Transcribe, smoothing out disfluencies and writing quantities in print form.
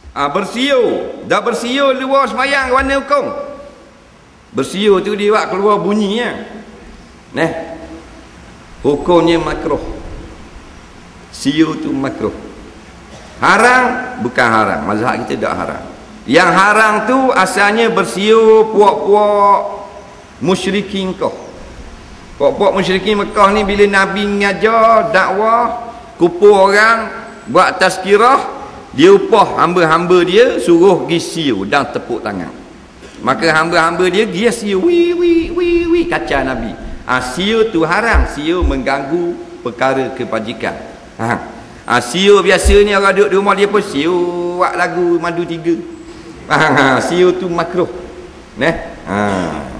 Bersiul. Dah bersiul luar sembahyang warna hukum. Bersiul tu dia buat keluar bunyi ya. Nah. Hukumnya makruh. Siul tu makruh. Haram bukan haram. Mazhab kita tak haram. Yang haram tu asalnya bersiul puak-puak musyrikin kau. Puak-puak musyrikin Mekah ni bila Nabi ngajar dakwah kumpul orang buat tazkirah, dia upah hamba-hamba dia suruh pergi siu dan tepuk tangan. Maka hamba-hamba dia siu wi kacau Nabi. Siu tu haram, siu mengganggu perkara kebajikan. Siu biasanya orang duduk di rumah dia pun siu buat lagu madu 3. Siu tu makruh. Nah.